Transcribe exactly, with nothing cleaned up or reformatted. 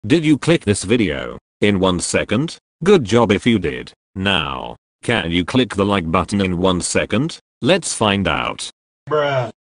Did you click this video in one second? Good job if you did. Now, can you click the like button in one second? Let's find out. Bruh.